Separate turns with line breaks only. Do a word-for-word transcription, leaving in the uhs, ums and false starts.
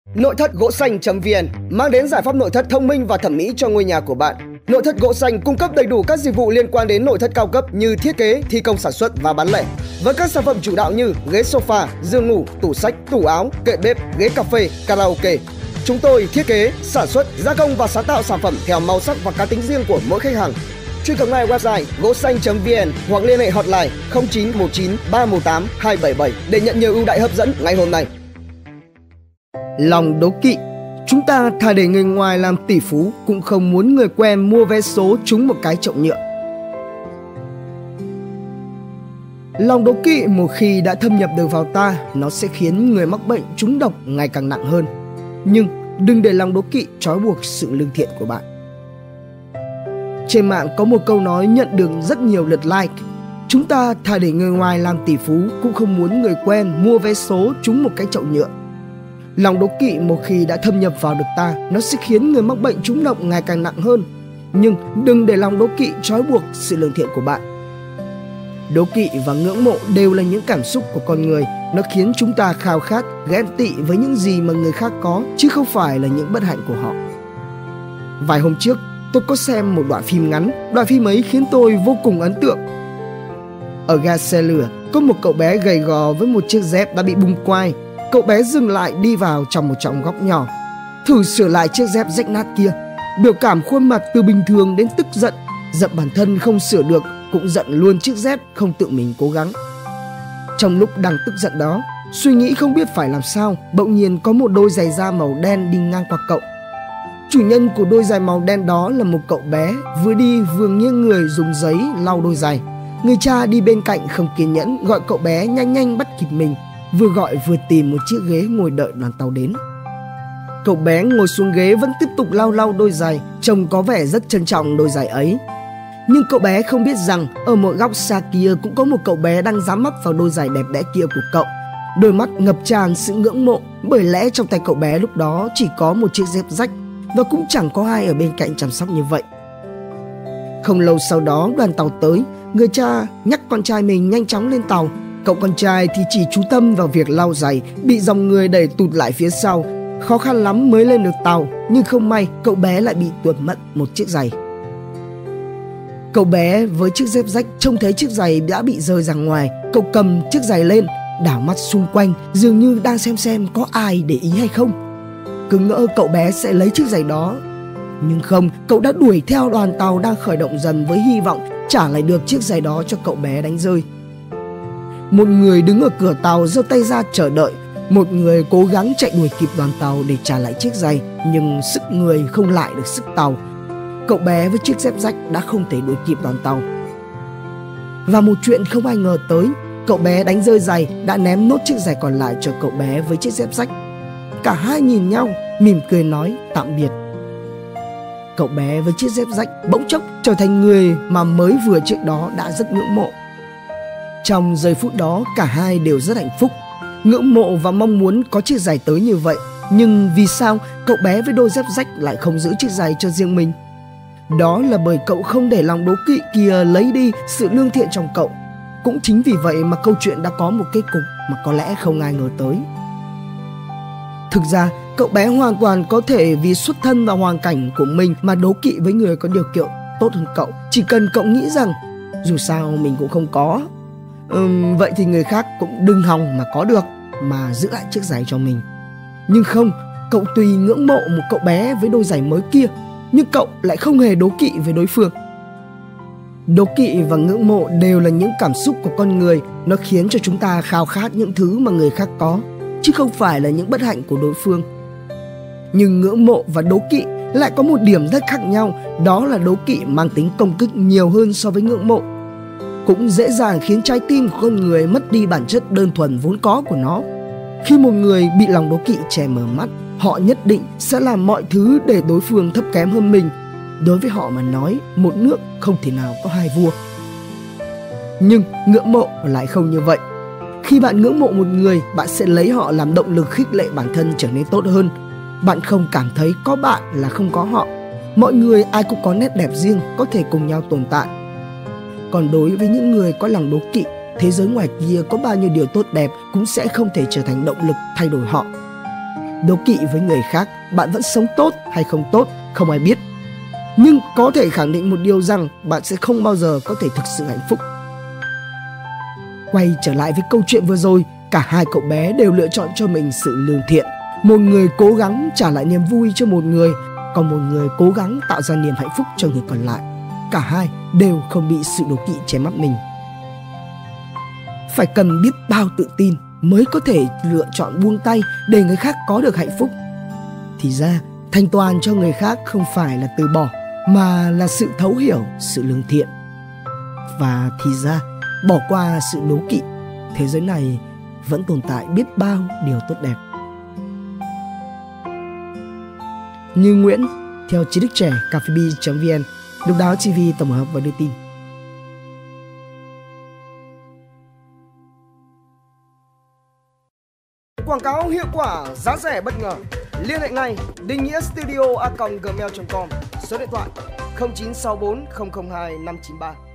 Nội thất gỗ xanh.vn mang đến giải pháp nội thất thông minh và thẩm mỹ cho ngôi nhà của bạn. Nội thất gỗ xanh cung cấp đầy đủ các dịch vụ liên quan đến nội thất cao cấp như thiết kế, thi công sản xuất và bán lẻ. Với các sản phẩm chủ đạo như ghế sofa, giường ngủ, tủ sách, tủ áo, kệ bếp, ghế cà phê, karaoke. Chúng tôi thiết kế, sản xuất, gia công và sáng tạo sản phẩm theo màu sắc và cá tính riêng của mỗi khách hàng. Truy cập ngay website gỗ xanh.vn hoặc liên hệ hotline không chín một chín ba một tám hai bảy bảy để nhận nhiều ưu đãi hấp dẫn ngay hôm nay. Lòng đố kỵ. Chúng ta thà để người ngoài làm tỷ phú cũng không muốn người quen mua vé số trúng một cái chậu nhựa. Lòng đố kỵ một khi đã thâm nhập được vào ta, nó sẽ khiến người mắc bệnh trúng độc ngày càng nặng hơn. Nhưng đừng để lòng đố kỵ trói buộc sự lương thiện của bạn. Trên mạng có một câu nói nhận được rất nhiều lượt like. Chúng ta thà để người ngoài làm tỷ phú cũng không muốn người quen mua vé số trúng một cái chậu nhựa. Lòng đố kỵ một khi đã thâm nhập vào được ta, nó sẽ khiến người mắc bệnh trúng độc ngày càng nặng hơn. Nhưng đừng để lòng đố kỵ trói buộc sự lương thiện của bạn. Đố kỵ và ngưỡng mộ đều là những cảm xúc của con người. Nó khiến chúng ta khao khát, ghen tị với những gì mà người khác có, chứ không phải là những bất hạnh của họ. Vài hôm trước, tôi có xem một đoạn phim ngắn. Đoạn phim ấy khiến tôi vô cùng ấn tượng. Ở ga xe lửa, có một cậu bé gầy gò với một chiếc dép đã bị bung quai. Cậu bé dừng lại đi vào trong một trọng góc nhỏ, thử sửa lại chiếc dép rách nát kia. Biểu cảm khuôn mặt từ bình thường đến tức giận. Giận bản thân không sửa được, cũng giận luôn chiếc dép không tự mình cố gắng. Trong lúc đang tức giận đó, suy nghĩ không biết phải làm sao, bỗng nhiên có một đôi giày da màu đen đi ngang qua cậu. Chủ nhân của đôi giày màu đen đó là một cậu bé, vừa đi vừa nghiêng người dùng giấy lau đôi giày. Người cha đi bên cạnh không kiên nhẫn, gọi cậu bé nhanh nhanh bắt kịp mình, vừa gọi vừa tìm một chiếc ghế ngồi đợi đoàn tàu đến. Cậu bé ngồi xuống ghế vẫn tiếp tục lau lau đôi giày, trông có vẻ rất trân trọng đôi giày ấy. Nhưng cậu bé không biết rằng ở một góc xa kia cũng có một cậu bé đang dám mắt vào đôi giày đẹp đẽ kia của cậu. Đôi mắt ngập tràn sự ngưỡng mộ, bởi lẽ trong tay cậu bé lúc đó chỉ có một chiếc dép rách và cũng chẳng có ai ở bên cạnh chăm sóc như vậy. Không lâu sau đó đoàn tàu tới, người cha nhắc con trai mình nhanh chóng lên tàu. Cậu con trai thì chỉ chú tâm vào việc lau giày, bị dòng người đẩy tụt lại phía sau. Khó khăn lắm mới lên được tàu, nhưng không may cậu bé lại bị tuột mất một chiếc giày. Cậu bé với chiếc dép rách trông thấy chiếc giày đã bị rơi ra ngoài. Cậu cầm chiếc giày lên, đảo mắt xung quanh, dường như đang xem xem có ai để ý hay không. Cứ ngỡ cậu bé sẽ lấy chiếc giày đó, nhưng không, cậu đã đuổi theo đoàn tàu đang khởi động dần với hy vọng trả lại được chiếc giày đó cho cậu bé đánh rơi. Một người đứng ở cửa tàu giơ tay ra chờ đợi, một người cố gắng chạy đuổi kịp đoàn tàu để trả lại chiếc giày, nhưng sức người không lại được sức tàu. Cậu bé với chiếc dép rách đã không thể đuổi kịp đoàn tàu. Và một chuyện không ai ngờ tới, cậu bé đánh rơi giày đã ném nốt chiếc giày còn lại cho cậu bé với chiếc dép rách. Cả hai nhìn nhau, mỉm cười nói tạm biệt. Cậu bé với chiếc dép rách bỗng chốc trở thành người mà mới vừa trước đó đã rất ngưỡng mộ. Trong giây phút đó, cả hai đều rất hạnh phúc, ngưỡng mộ và mong muốn có chiếc giày tới như vậy. Nhưng vì sao cậu bé với đôi dép rách lại không giữ chiếc giày cho riêng mình? Đó là bởi cậu không để lòng đố kỵ kia lấy đi sự lương thiện trong cậu. Cũng chính vì vậy mà câu chuyện đã có một kết cục mà có lẽ không ai ngờ tới. Thực ra, cậu bé hoàn toàn có thể vì xuất thân và hoàn cảnh của mình mà đố kỵ với người có điều kiện tốt hơn cậu. Chỉ cần cậu nghĩ rằng dù sao mình cũng không có, uhm, vậy thì người khác cũng đừng hòng mà có được, mà giữ lại chiếc giày cho mình. Nhưng không, cậu tùy ngưỡng mộ một cậu bé với đôi giày mới kia, nhưng cậu lại không hề đố kỵ với đối phương. Đố kỵ và ngưỡng mộ đều là những cảm xúc của con người. Nó khiến cho chúng ta khao khát những thứ mà người khác có, chứ không phải là những bất hạnh của đối phương. Nhưng ngưỡng mộ và đố kỵ lại có một điểm rất khác nhau. Đó là đố kỵ mang tính công kích nhiều hơn so với ngưỡng mộ, cũng dễ dàng khiến trái tim của con người mất đi bản chất đơn thuần vốn có của nó. Khi một người bị lòng đố kỵ che mờ mắt, họ nhất định sẽ làm mọi thứ để đối phương thấp kém hơn mình. Đối với họ mà nói, một nước không thể nào có hai vua. Nhưng ngưỡng mộ lại không như vậy. Khi bạn ngưỡng mộ một người, bạn sẽ lấy họ làm động lực khích lệ bản thân trở nên tốt hơn. Bạn không cảm thấy có bạn là không có họ. Mọi người ai cũng có nét đẹp riêng, có thể cùng nhau tồn tại. Còn đối với những người có lòng đố kỵ, thế giới ngoài kia có bao nhiêu điều tốt đẹp cũng sẽ không thể trở thành động lực thay đổi họ. Đố kỵ với người khác, bạn vẫn sống tốt hay không tốt, không ai biết. Nhưng có thể khẳng định một điều rằng bạn sẽ không bao giờ có thể thực sự hạnh phúc. Quay trở lại với câu chuyện vừa rồi, cả hai cậu bé đều lựa chọn cho mình sự lương thiện. Một người cố gắng trả lại niềm vui cho một người, còn một người cố gắng tạo ra niềm hạnh phúc cho người còn lại. Cả hai đều không bị sự đố kỵ che mắt mình. Phải cần biết bao tự tin mới có thể lựa chọn buông tay để người khác có được hạnh phúc. Thì ra, thành toàn cho người khác không phải là từ bỏ, mà là sự thấu hiểu, sự lương thiện. Và thì ra, bỏ qua sự đố kỵ, thế giới này vẫn tồn tại biết bao điều tốt đẹp. Như Nguyễn, theo trí thức trẻ cafebi chấm vn, Độc Đáo ti vi tổng hợp và đưa tin. Quảng cáo hiệu quả, giá rẻ bất ngờ. Liên hệ ngay định nghĩa studio a còng gmail chấm com, số điện thoại không chín sáu bốn không không hai năm chín ba.